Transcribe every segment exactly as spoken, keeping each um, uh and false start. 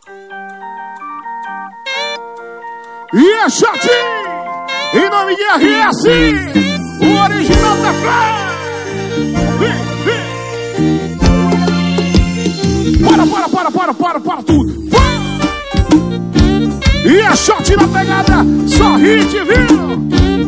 E é shot em nome de R S, o original da Fé. Vem, vem. Para, para, para, para, para, para tudo. E é shot na pegada, só hit, viu?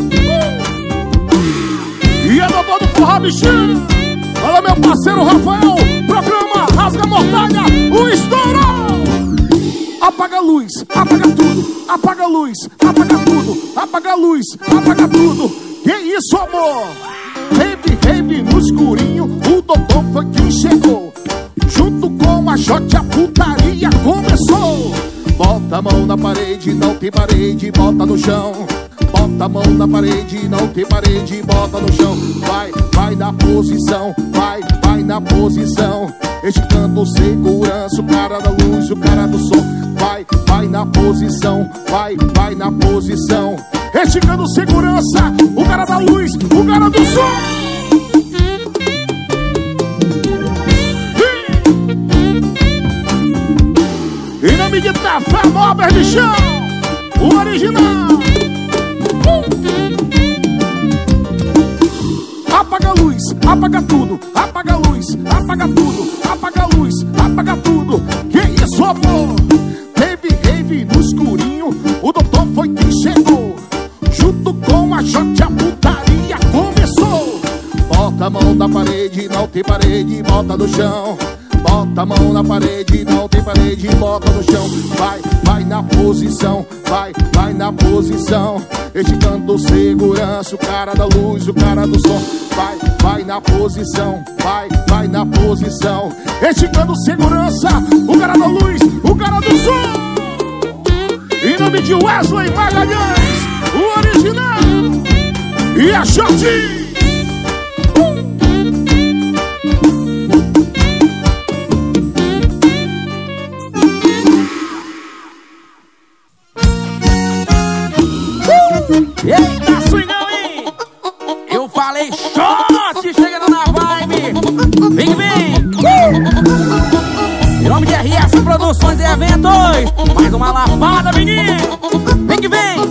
E é doutor do forró, bichinho. Olha meu parceiro Rafael, programa Rasga Mortalha, o estouro. Apaga a luz, apaga tudo, apaga a luz, apaga tudo, apaga a luz, apaga tudo. Que isso, amor? Rave, rave no escurinho, o doutor foi quem chegou. Junto com a shot, a putaria começou. Bota a mão na parede, não tem parede, bota no chão. Bota a mão na parede, não tem parede, bota no chão. Vai, vai na posição, vai, vai na posição. Esticando segurança, o cara da luz, o cara do som. Vai, vai na posição, vai, vai na posição. Esticando segurança, o cara da luz, o cara do som. Em nome de Tafé Móveis de Chão, o original. Apaga a luz, apaga tudo, apaga a luz, apaga tudo, apaga a luz, apaga tudo. Que isso, amor? Teve rave no escurinho, o doutor foi quem chegou. Junto com a shot, a putaria começou. Bota a mão na parede, não tem parede, bota no chão. Bota a mão na parede, não tem parede, bota no chão. Vai, vai na posição, vai, vai na posição. Esticando segurança, o cara da luz, o cara do som. Vai, vai na posição, vai, vai na posição. Esticando segurança, o cara da luz, o cara do som. Em nome de Wesley Magalhães, o original. E a shot. Eita, swingão, hein? Eu falei shot, chegando na vibe. Vem, vem. Em nome de R S Produções e Eventos, mais uma lavada, menino. Vem que vem.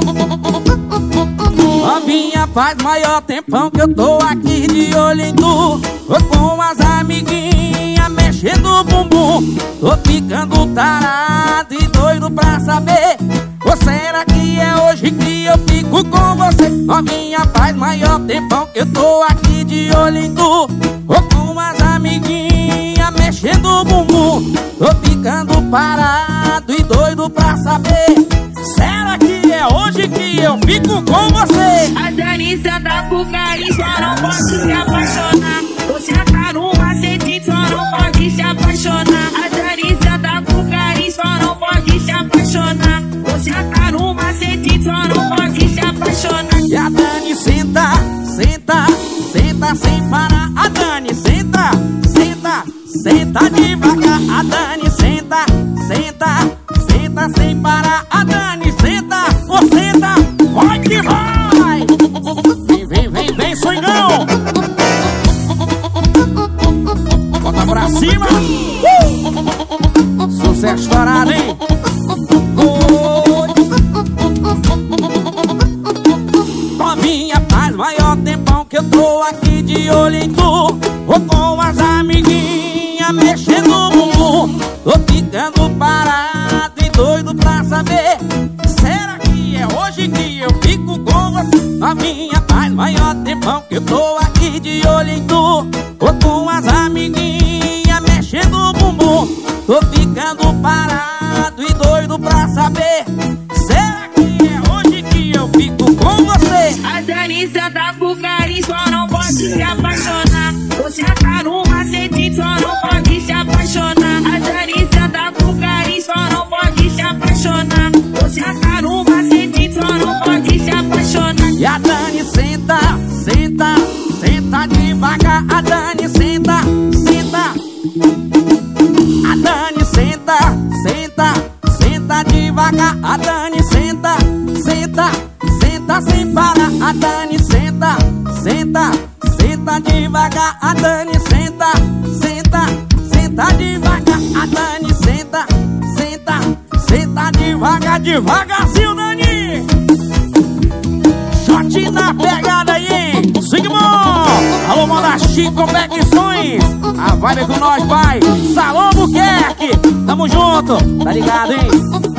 Novinha, faz maior tempão que eu tô aqui de olho em tu. Tô com as amiguinhas mexendo o bumbum. Tô ficando tarado e doido pra saber. Ou será que é hoje que eu fico com você? Novinha, faz maior tempão que eu tô aqui de olho em tu. Tô com as amiguinhas mexendo o bumbum. Tô ficando parado e doido pra saber. Será que é hoje que eu fico com você? A Danissa tá com carinho, só não pode se apaixonar. Você tá no macete, só não pode se apaixonar. A Danissa tá com carinho, só não pode se apaixonar. Você tá no macete, só não pode se apaixonar. E a Dani senta, senta, senta sem parar. A Dani senta, senta, senta devagar. A Dani senta, senta, senta sem parar. A Dani senta, ou senta, vai que vai. Vem, vem, vem, vem, swingão. Bota pra cima. uh! Sucesso estourado, hein? Novinha, faz maior tempão que eu tô aqui de olho em tu. Vou com as amiguinhas mexendo o bumbum. Tô ficando parado e doido pra saber. Será que é hoje que eu fico com você? Novinha, faz maior tempão que eu tô aqui de olho em tu. Vou com as amiguinhas mexendo o bumbum. Tô ficando parado e doido pra saber. Será que é hoje que eu fico com você? A Danissa tá com carinho, só não pode se apaixonar. Você tá no macete, só não pode se apaixonar. A Danissa tá com carinho, só não pode se apaixonar. Você tá no macete, só não pode se apaixonar. E a Dani senta, senta, senta devagar. A Dani senta, senta. A Dani senta, senta, senta devagar. A Dani senta, senta, senta sem parar. A Dani senta, senta, senta devagar. A Dani senta, senta, senta devagar. A Dani senta, senta. devagar, devagarzinho, Dani. Shot na pegada aí, hein? Sigmund. Alô, manda Chico Confecções. A vibe com nós, pai. Salão Buquerque. Tamo junto. Tá ligado, hein?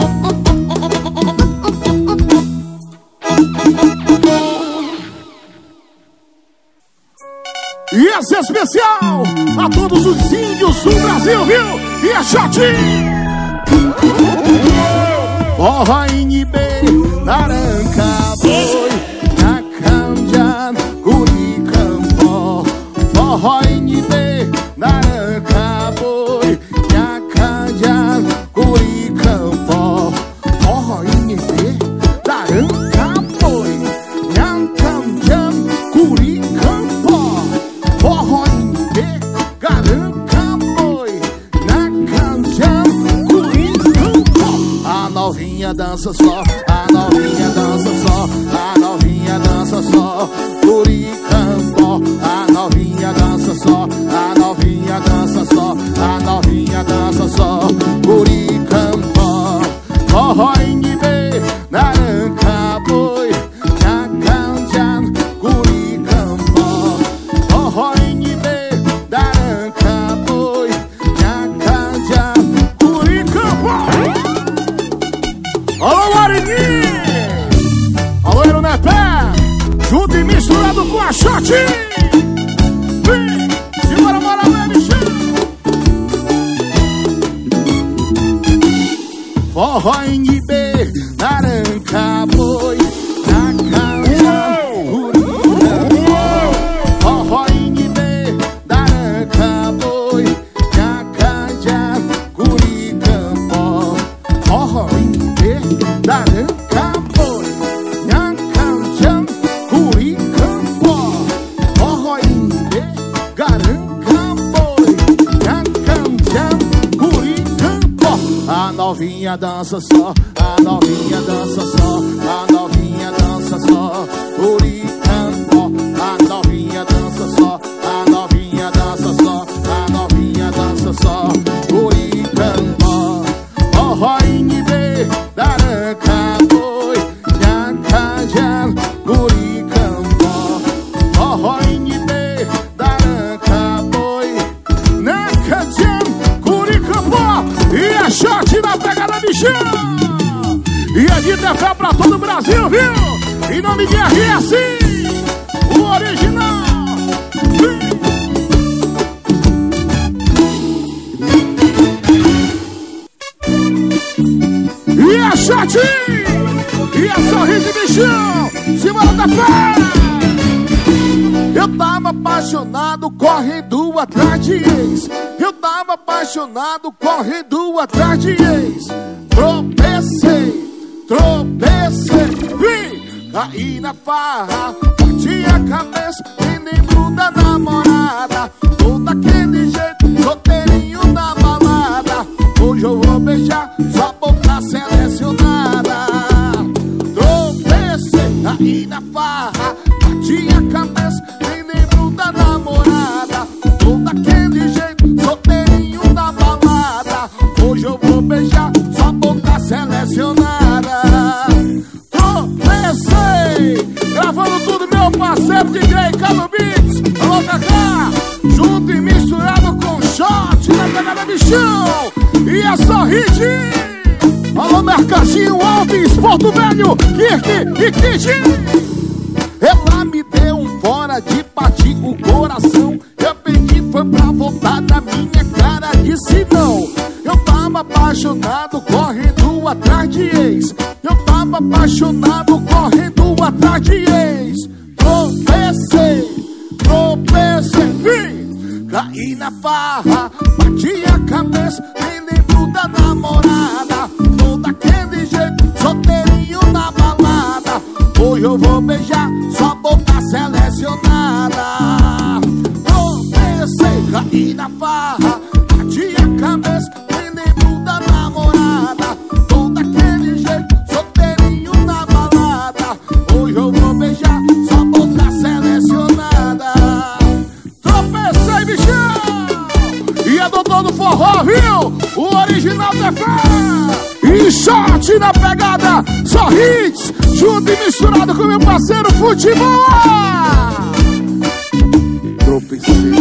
E esse é especial a todos os índios do Brasil, viu? E a Chatinho. Forró inibê, naranca, boi, nacanjan, guricampó. Forró inibê, naranca, boi, nacanjan, guricampó. Forró inibê, naranca, boi, nacanjan, guricampó. Forró inibê, naranca, boi, nacanjan, guricampó. A novinha dança só, a novinha dança só, a novinha dança só, guricampó. A novinha dança só, a novinha dança só, a novinha dança só, guricampó. Forró inibê, naranca, boi, nacanjan, guricampó. Forró inibê, naranca, boi, nacanjan, guricampó. Alô, Marinho! Alô, Erunepé! Junto e misturado com a Shot! Vem! Segura a moral, é, Michel! Forró inibê, naranca, boi, nacanjan, guricampó. Forró inibê, naranca, boi, nacanjan, guricampó. Forró inibê, naranca, boi, nacanjan, guricampó. Forró inibê, naranca, boi, nacanjan, guricampó. A novinha dança só, a novinha dança só, a novinha dança só, guricampó. A novinha dança só, a novinha dança só, a novinha dança só, guricampó. Forró inibê, naranca, boi, nacanjan, guricampó. Forró inibê, naranca, boi, nacanjan, guricampó. E a Shot na pegada, bichão. E a de fé pra todo o Brasil, viu? Em nome de R S, o original. E a Shot, e a sorriso, bichão. Simbora da fé. Eu tava apaixonado correndo atrás de ex. Eu tava apaixonado correndo atrás de ex. Tropecei, tropecei, vim, caí na farra, bati a cabeça e lembro da namorada. Todo daquele jeito, solteirinho na balada. Hoje eu vou beijar sua boca selecionada. Tropecei, caí na farra, bati a cabeça e lembro da namorada. Todo daquele jeito, solteirinho na balada. Hoje eu vou beijar sua boca selecionada. Tropecei, gravando tudo, meu parceiro D J Calo Beats. Alô, Cacá, junto e misturado com Shot na pegada, bichão. E a Sorrite. Alô, Mercadinho Alves, Porto Velho, Kirk e Kid. Ela me deu um fora de partir o coração. Eu pedi, foi pra voltar da minha cara, disse não. Eu tava apaixonado correndo atrás de ex. Eu tava apaixonado correndo atrás de ex. Tropecei, tropecei, vim, caí na farra, bati a cabeça, nem lembro da namorada. Todo daquele jeito, solteirinho na balada. Hoje eu vou beijar sua boca selecionada. Tropecei, caí na farra, bati a cabeça, nem lembro da namorada. Todo daquele jeito, solteirinho na balada. Hoje eu vou beijar sua boca selecionada. Tropecei, bichão! E é doutor do forró, viu? Só hits, junto e misturado com meu parceiro Futebol. Tropecei.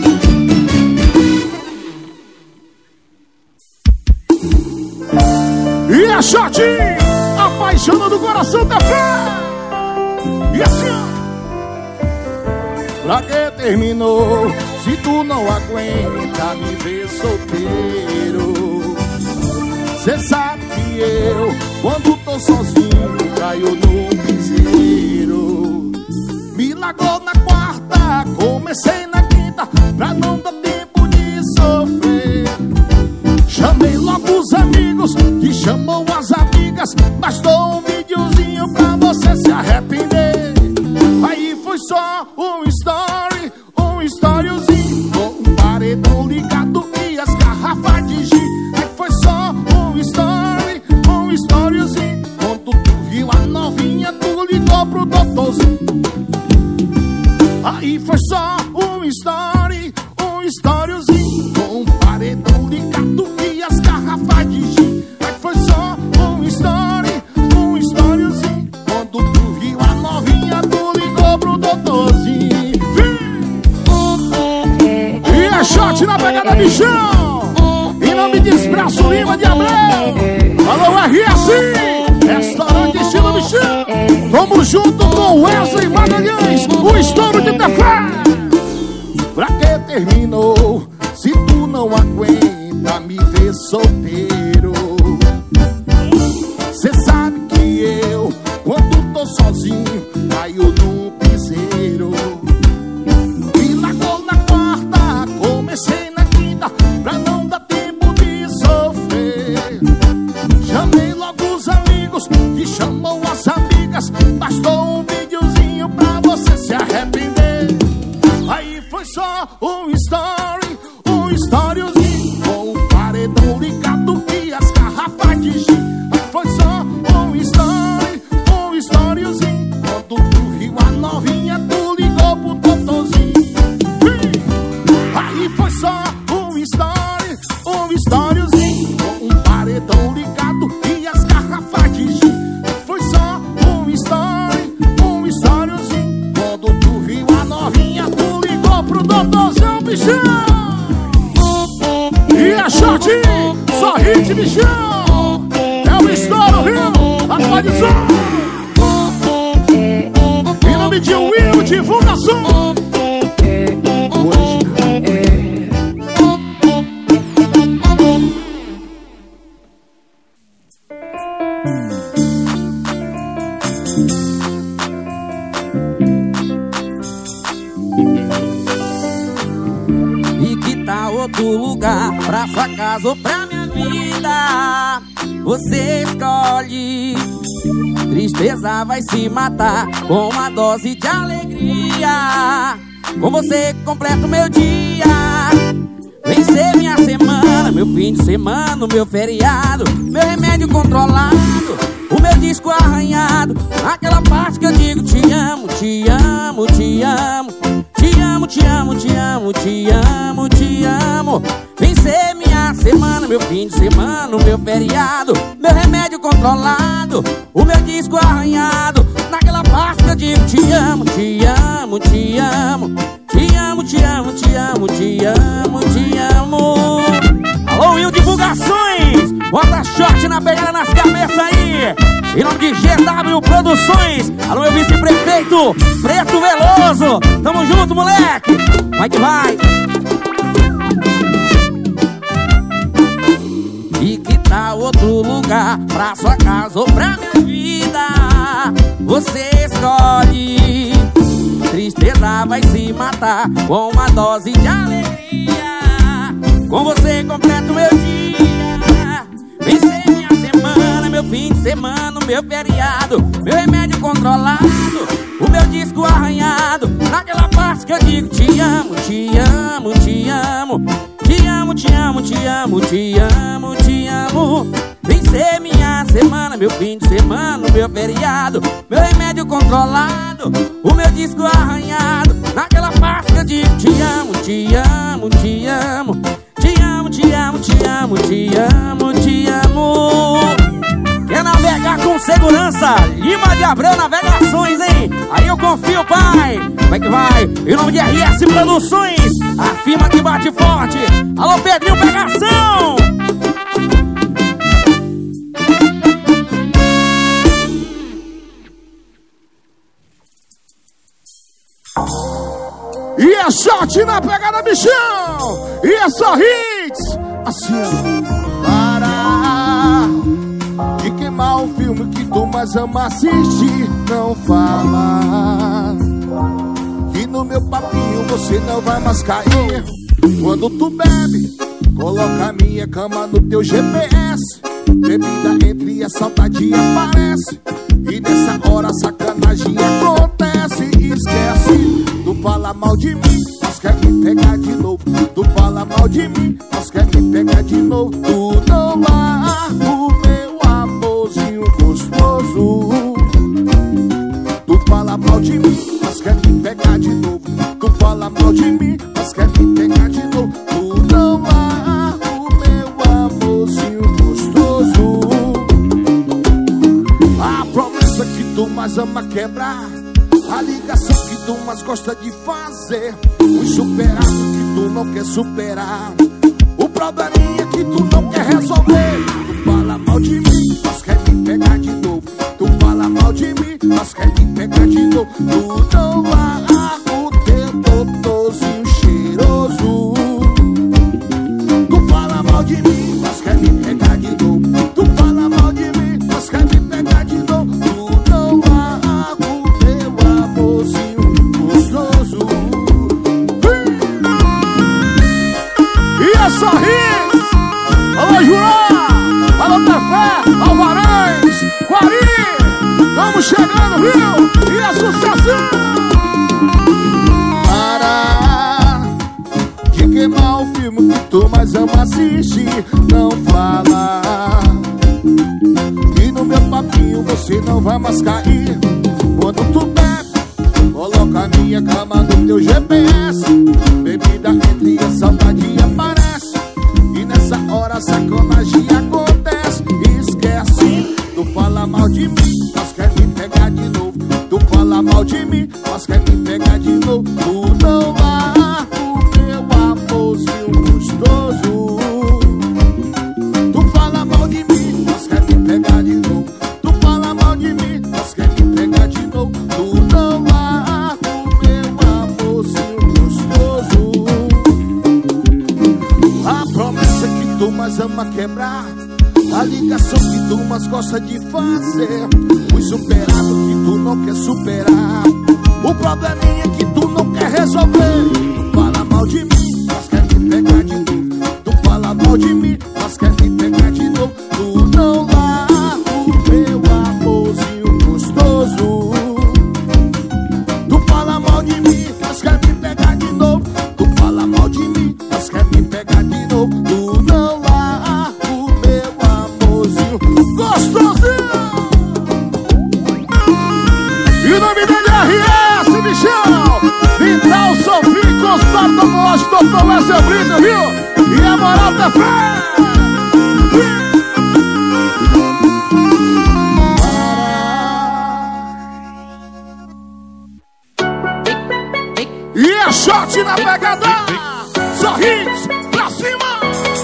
E a shot, apaixonando o coração da fé. E assim, ó. Pra que terminou? Se tu não aguenta me ver solteiro. Cê sabe que eu, quando tô sozinho, caio no piseiro. Me largou na quarta, comecei na quinta, pra não dar tempo de sofrer. Chamei logo os amigos, que chamou as amigas, mas dou um videozinho pra você se arrepender. Aí foi só um story, um storyozinho, com um paredão ligado e as garrafas de gin. Aí foi só um story, um storyozinho, quando tu viu a novinha, tu ligou pro doutorzinho. Aí foi só um story, um storyozinho, com um paredão ligado e as garrafas de gin. Aí foi só um story, um storyozinho, quando tu viu a novinha, tu ligou pro doutorzinho. E a shot na pegada bichão, em nome de Expresso Lima de Abreu. Alô R S, restaurante estilo bichão. Vamos junto com Wesley Magalhães, o estouro de café. Pra que terminou? Se tu não aguenta me ver solteiro. Cê sabe que eu, quando tô sozinho, caio no piseiro. Me largou na quarta, comecei na quinta, pra não dar tempo de sofrer. Chamei logo os amigos, que chamou as amigas, bastou um videozinho pra você se arrepender. Aí foi só um story, um storyozinho, com um paredão ligado e as garrafas de gin. Aí foi só um story, um storyozinho, quando tu viu a novinha, tu ligou pro doutorzinho. Aí foi só um story, um storyozinho, com um paredão ligado e as garrafas de gin. Aí foi só um story, um storyozinho, quando tu viu a novinha, tu ligou pro doutorzão, bichão. E a shot, só hit, bichão. É o estouro, viu? Atualizou. Em nome de Will Divulgação. E que tal outro lugar, pra sua casa ou pra minha vida? Você escolhe. Tristeza vai se matar com uma dose de alegria. Com você completo meu dia. Vem ser minha semana, meu fim de semana, meu feriado, meu remédio controlado, o meu disco arranhado, aquela parte que eu digo te amo, te amo, te amo, te amo, te amo, te amo, te amo, te amo. Vem ser minha semana, meu fim de semana, meu feriado, meu remédio controlado, o meu disco arranhado, naquela parte que eu digo te amo, te amo, te amo, te amo, te amo, te amo, te amo, te amo. Alô, Will Divulgações, bota shot na pegada nas cabeças aí. Em nome de G W Produções. Alô, meu vice-prefeito Preto Veloso. Tamo junto, moleque. Vai que vai. E que tal outro lugar, pra sua casa ou pra minha vida? Você escolhe. Tristeza vai se matar com uma dose de alegria. Com você completo meu dia. Vem ser minha semana, meu fim de semana, meu feriado, meu remédio controlado, o meu disco arranhado, naquela parte que eu digo te amo, te amo, te amo, te amo, te amo, te amo, te amo, te amo. Vem ser minha semana, meu fim de semana, meu feriado, meu remédio controlado, o meu disco arranhado, naquela parte que eu digo te amo, te amo, te amo, te amo, te amo, te amo, te amo, te amo. Quer navegar com segurança? Lima de Abreu Navegações, hein? Aí eu confio, pai. Como é que vai? Em nome de R S Produções, a firma que bate forte. Alô, Pedrinho Pegação. E é shot na pegada, bichão. E é só hits. Assim, ó. Para de queimar o filme que tu mais ama assistir. Não fala que no meu papinho você não vai mais cair. Quando tu bebe, coloca a minha cama no teu G P S. Bebida entre a saudade aparece. E nessa hora a sacanagem acontece. Esquece, tu fala mal de mim, mas quer me pegar de novo. Tu fala mal de mim, mas quer me pegar de novo. Tu não larga o meu amorzinho gostoso. Tu fala mal de mim, mas quer me pegar de novo. Tu fala mal de mim, mas quer me pegar de novo. Tu não larga o meu amorzinho gostoso. A promessa que tu mais ama quebrar, a ligação que tu mais gosta de fazer, o superado que tu não quer superar, o probleminha que tu não quer resolver. Tu fala mal de mim, mas quer me pegar de novo. Tu fala mal de mim, mas quer me pegar de novo. Tu não larga o teu totozinho cheiroso. Tu fala mal de mim, mas quer me pegar de novo. Tu fala mal de mim, mas quer me pegar de novo. Tu não larga o teu amorzinho gostoso. E é só hits. Alô, João, alô, Tefé, Alvarez, Guari, estamos chegando, viu? E é sucesso. Para de queimar o filme que tu mais ama assistir. Não fala e no meu papinho você não vai mais cair. Quando tu bebe, coloca a minha cama no teu G P S. Bebida entre a saudade aparece. E nessa hora a sacanagem acontece. Esquece, tu fala mal de mim, mas quer me pegar de novo. Tu fala mal de mim, mas quer me pegar de novo. Tu não larga o meu amorzinho gostoso. Tu fala mal de mim, mas quer me pegar de novo. Tu fala mal de mim, mas quer me pegar de novo. Tu não larga o meu amorzinho gostoso. A promessa que tu mais ama quebrar, a ligação que tu mais gosta de fazer, o superado que tu não quer superar, o probleminha que tu não quer resolver. Tu fala mal de mim, mas quer me pegar de novo. Tu fala mal de mim, mas quer me pegar de novo. Tu não larga o meu amorzinho gostoso. Tu fala mal de mim, mas quer me pegar de novo. Tu fala mal de mim, mas quer me pegar de novo. Tu não larga o meu amorzinho gostosinho. E o nome dele é R S, bichão. Vital Sofia, consultório odontológico, doutor Wesley Brito, viu? E a moral da fé. E é shot na pegada. Só hits pra cima.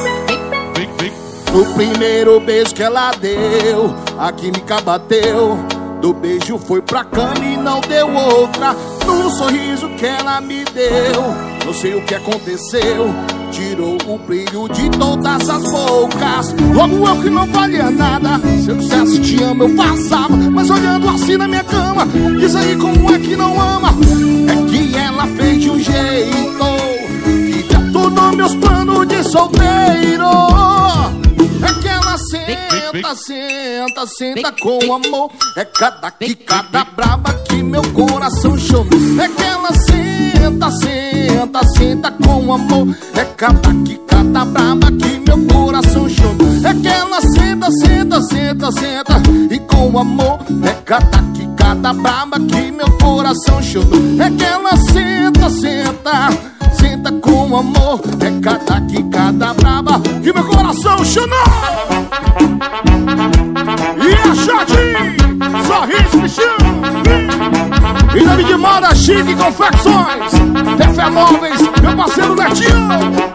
No primeiro beijo que ela deu, a química bateu. Do beijo foi pra cama e não deu outra. No sorriso que ela me deu, não sei o que aconteceu, tirou o brilho de todas as bocas. Logo eu que não valia nada, se eu dissesse te amo eu passava. Mas olhando assim na minha cama, diz aí como é que não ama. É que ela fez de um jeito que detonou meus planos de solteiro. É que ela senta, senta, senta com amor. É cada quicada braba que meu coração chorou. É que ela senta, senta, senta com amor. É cada quicada braba que meu coração chorou. É que ela senta, senta, senta, senta e com amor. É cada quicada braba que meu coração chorou. É que ela senta, senta, senta com amor. É cada quicada braba que meu coração chorou. E a shot, só só hits, bichinho. Em nome de Moda Chique Confecções, Tefé Móveis, meu parceiro Netinho.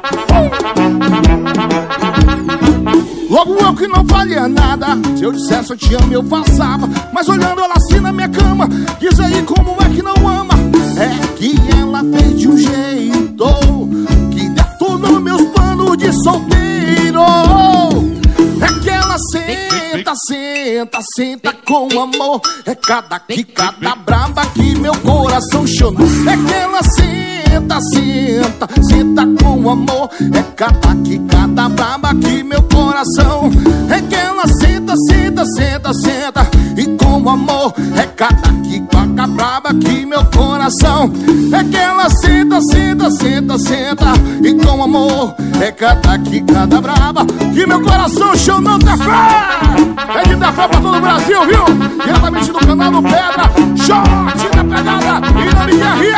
Logo eu que não valia nada, se eu dissesse eu te amo eu passava. Mas olhando ela assim na minha cama, diz aí como é que não ama. É que ela fez de um jeito que detonou meus planos de solteiro. É que ela senta, senta, senta com amor. É cada quicada braba que meu coração chorou. É que ela senta, senta, senta com amor. É cada quicada braba que meu coração. É que ela senta, senta, senta, senta e com amor. É cada quicada braba que meu coração. É que ela senta, senta, senta, senta e com amor. É cada quicada braba que meu coração chorou. Não tem fé! É de dar fé pra todo o Brasil, viu? Diretamente do canal do Pedra, short na pegada e na minha ria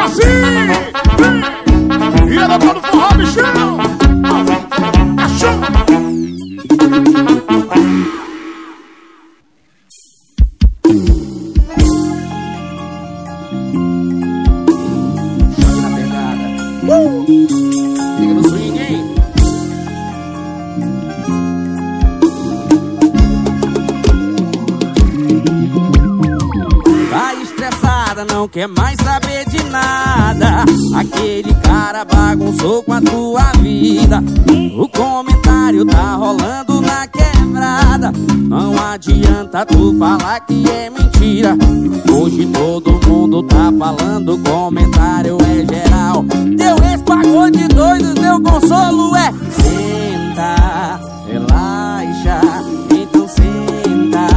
assim! E ela tá no forró, bichão! É show! Short na pegada. Uh! Fica no swing, hein? Tá estressada, não quer mais saber de nada. Aquele cara bagunçou com a tua vida. O comentário tá rolando na quebrada. Não adianta tu falar que é mentira. Hoje todo mundo tá falando, o comentário é geral. Teu ex pagou de doido, teu consolo é senta, relaxa, então senta.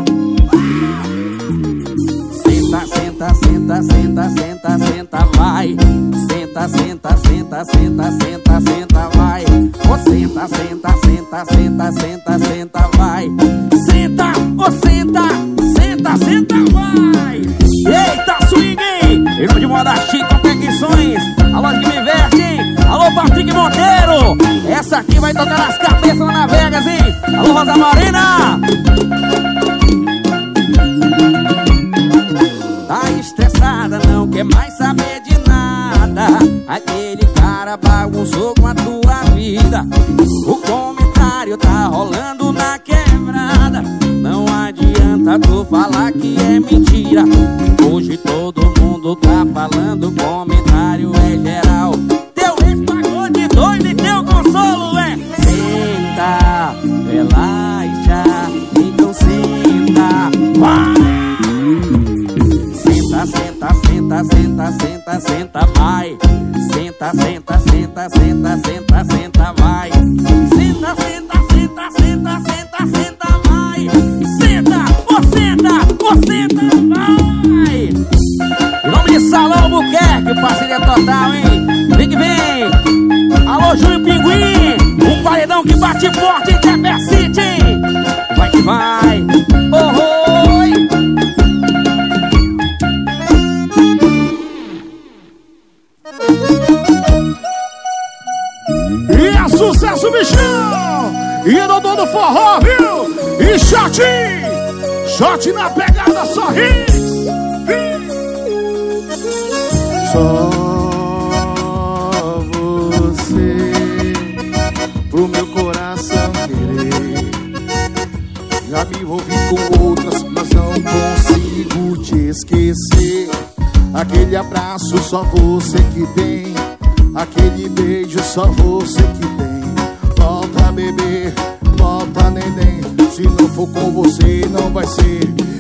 Senta, senta, senta, senta, senta, vai. Senta, senta, senta, senta, senta, senta, vai. Ô senta, senta, senta, senta, senta, senta, vai. Senta, ô senta, senta, senta, vai. Eita, swing! Em nome de Moda Chique Confecções, alô que me veste, hein? Alô Patrick Monteiro, essa aqui vai tocar nas cabeças lá na Vegas, hein? Alô Rosa Marina. Tá estressada, não quer mais saber de nada. Aquele cara bagunçou com a tua vida. O comentário tá rolando na quebrada. Não adianta tu falar que é mentira. Hoje todo mundo tá falando, o comentário é geral. Teu ex pagou de doido e teu consolo é senta, relaxa, então senta, vai. Senta, senta, senta, senta, senta, vai. Senta, senta, senta, senta, senta, senta, vai. Senta, senta, senta, senta, senta, senta, vai. Senta, ô senta, ô senta, vai. Em nome de Salão Albuquerque, parceria total, hein? Vem que vem. Alô, Júlio Pinguim, um paredão que bate forte em Tefé City, hein? Vai que vai. Oh, oh. Sucesso, bichão! E no dono do forró, viu? E shot! Shot na pegada, só hits! Só você pro meu coração querer. Já me envolvi com outras, mas não consigo te esquecer. Aquele abraço só você que tem. Aquele beijo só você que tem. Volta bebê, volta neném. Se não for com você não vai ser.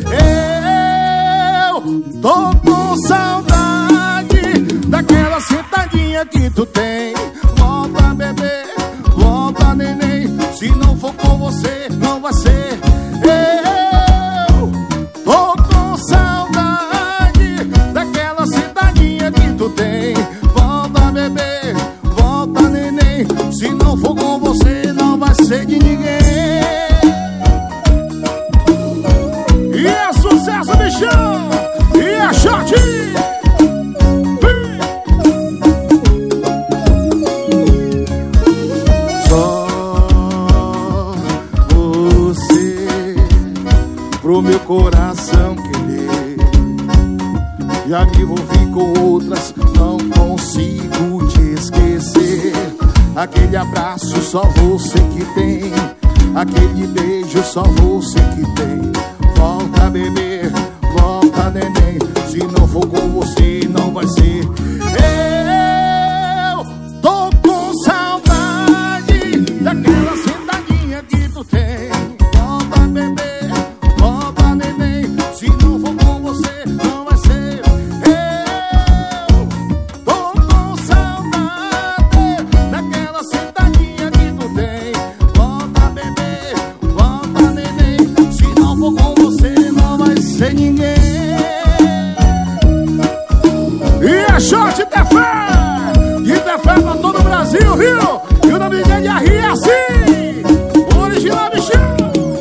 Eu tô com saudade daquela sentadinha que tu tem. Volta bebê, volta neném. Se não for com você não vai ser. Eu tô com saudade daquela sentadinha que tu tem. Bebê, volta neném. Se não for com você não vai ser de ninguém. E é sucesso, bichão. E é shot. Só você pro meu coração querer. Já me envolvi com outras, não consigo te esquecer. Aquele abraço só você que tem, aquele beijo só você que tem. Volta, bebê, volta, neném. Se não for com você, não vai ser. Eu tô com saudade daquela sentadinha que tu tem. Volta, bebê, volta, neném. Se não for com você, não vai ser. Eu tô com saudade daquela sentadinha que tu tem. Volta, bebê, volta, neném. Se não for com você, não vai ser ninguém. E a shot de fé, e de fé pra todo o Brasil, viu? E o nome dele é Ria assim, o original Michel.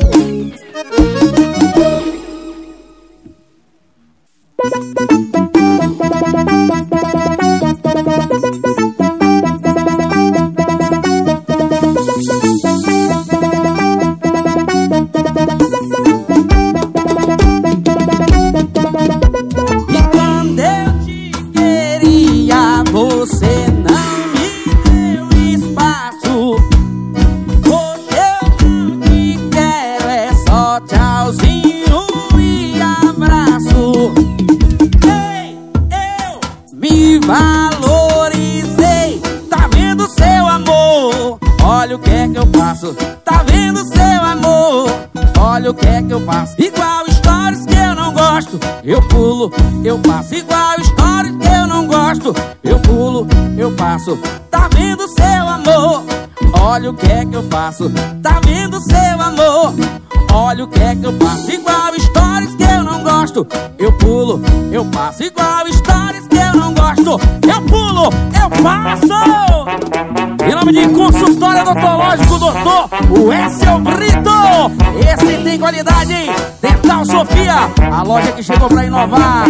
Você não me deu espaço. Hoje eu não te quero, é só tchauzinho e abraço. Ei, eu me valorizei. Tá vendo seu amor? Olha o que é que eu faço. Tá vendo seu amor? Olha o que é que eu faço. Igual stories que eu não gosto, eu pulo, eu passo. Igual stories que eu não gosto, eu pulo, eu passo. Tá vendo seu amor? Olha o que é que eu faço. Tá vendo seu amor? Olha o que é que eu faço. Igual stories que eu não gosto, eu pulo, eu passo. Igual stories que eu não gosto, eu pulo, eu passo. Em nome de Consultório Odontológico Doutor Wessel Brito. Esse tem qualidade, hein? Dental Sofia, a loja que chegou pra inovar.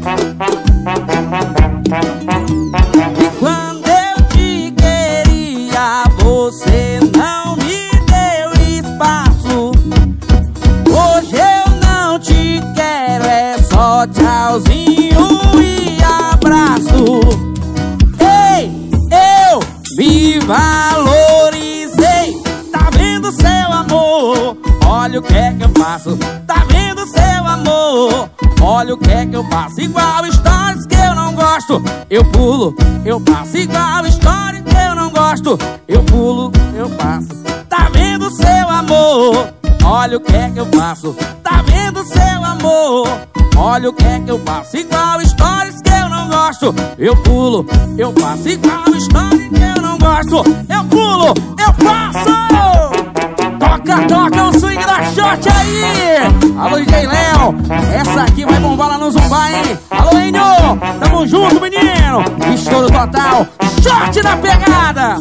E quando eu te queria, você não me deu espaço. Hoje eu não te quero, é só tchauzinho e abraço. Ei, eu me valorizei. Tá vendo seu amor? Olha o que é que eu faço. Tá vendo seu amor? Olha o que é que eu faço. Igual stories que eu não gosto, eu pulo, eu passo. Igual stories que eu não gosto, eu pulo, eu passo. Tá vendo seu amor? Olha o que é que eu faço. Tá vendo seu amor? Olha o que é que eu faço. Igual stories que eu não gosto, eu pulo, eu passo. Igual stories que eu não gosto, eu pulo, eu passo. Toca, toca o swing da shot aí. Alô, D J Léo, essa aqui vai bombar lá no Zumba, hein? Alô, Enio, tamo junto, menino. Estouro total, shot na pegada.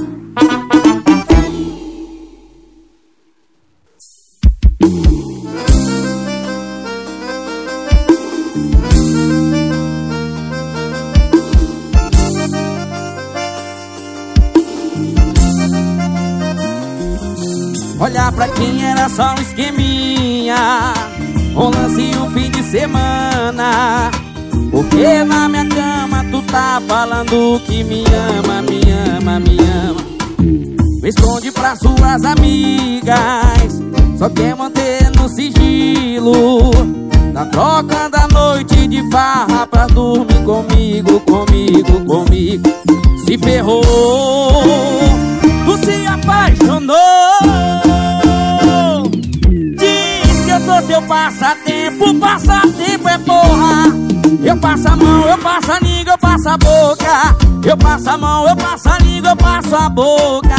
Olhar pra quem era só um esqueminha, um lance e um fim de semana. Porque na minha cama tu tá falando que me ama, me ama, me ama. Me esconde pra suas amigas, só quer manter no sigilo. Tá trocando a noite de farra pra dormir comigo, comigo, comigo. Se ferrou, tu se apaixonou. Eu sou seu passatempo, passatempo é porra. Eu passo a mão, eu passo a língua, eu passo a boca. Eu passo a mão, eu passo a língua, eu passo a boca.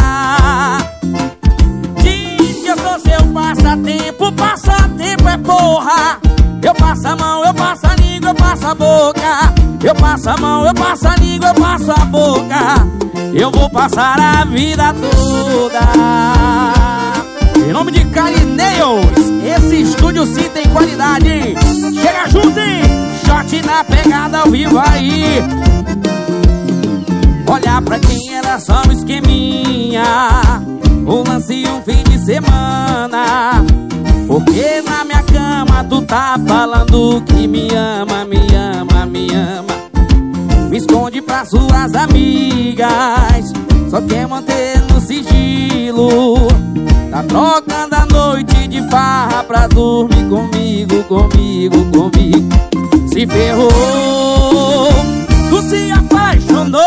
Diz que eu sou seu passatempo, passatempo é porra. Eu passo a mão, eu passo a língua, eu passo a boca. Eu passo a mão, eu passo a língua, eu passo a boca. Eu vou passar a vida toda. Em nome de Carineus, esse estúdio sim tem qualidade, hein? Chega junto, hein? Shot na pegada ao vivo aí. Olhar pra quem era só um esqueminha, um lance e um fim de semana. Porque na minha cama tu tá falando que me ama, me ama, me ama. as suas amigas só quer manter no sigilo. Tá trocando a noite de farra pra dormir comigo, comigo, comigo. Se ferrou, tu se apaixonou.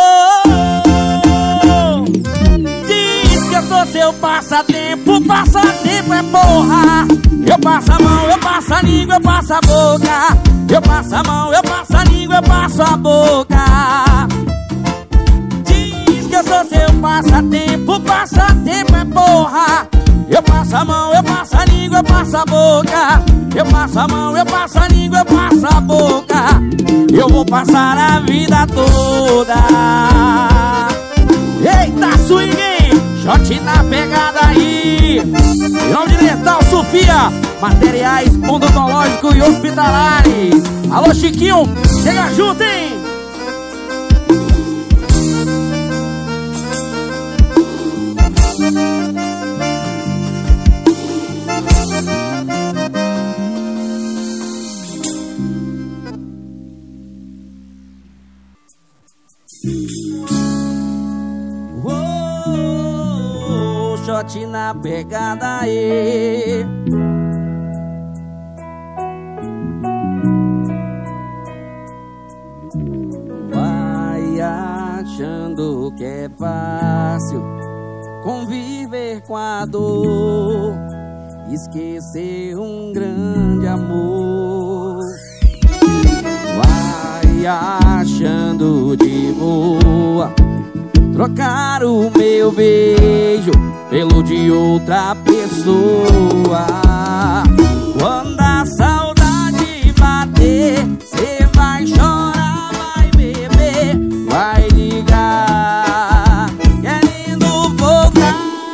Diz que eu sou seu passatempo, passatempo é porra. Eu passo a mão, eu passo a língua, eu passo a boca. Eu passo a mão, eu passo a língua, eu passo a boca. Diz que eu sou seu passatempo, passatempo é porra. Eu passo a mão, eu passo a língua, eu passo a boca. Eu passo a mão, eu passo a língua, eu passo a boca. Eu vou passar a vida toda. Eita, swing, shot na pegada aí. Em nome de Letal Sofia, materiais odontológicos e hospitalares. Alô, Chiquinho, chega junto, hein? Oh, shot na pegada aí. Vai achando que é fácil conviver com a dor, esquecer um grande amor. Vai achando de boa trocar o meu beijo pelo de outra pessoa. Quando a saudade bater, cê vai chorar, vai beber, vai ligar querendo voltar.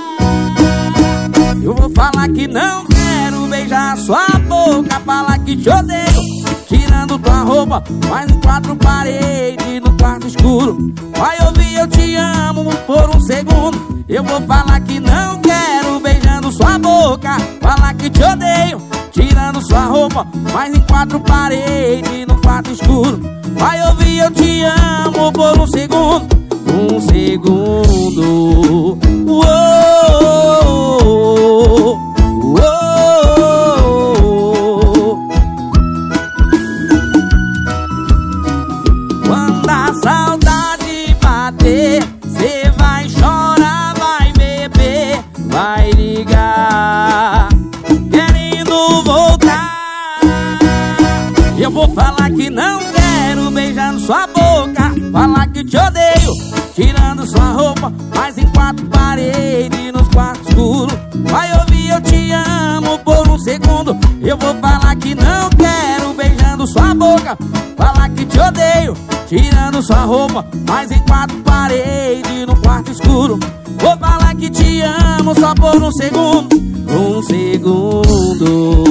Eu vou falar que não quero beijar sua boca, falar que te odeio, tirando tua roupa, mas em quatro paredes, no quarto escuro. Vai ouvir eu te amo por um segundo. Eu vou falar que não quero beijando sua boca, falar que te odeio, tirando sua roupa, mas em quatro paredes, no quarto escuro. Vai ouvir eu te amo por um segundo, um segundo. Uou, uou. Quando a saudade bater, cê vai chorar, vai beber, vai ligar querendo voltar. Eu vou falar que não quero beijando sua boca, falar que te odeio, tirando sua roupa, mas em quatro paredes, nos quartos escuros. Vai ouvir eu te amo por um segundo. Eu vou falar que não quero beijando sua boca, falar que te odeio, tirando sua roupa, mas em quatro paredes, no quarto escuro. Vou falar que te amo só por um segundo, um segundo.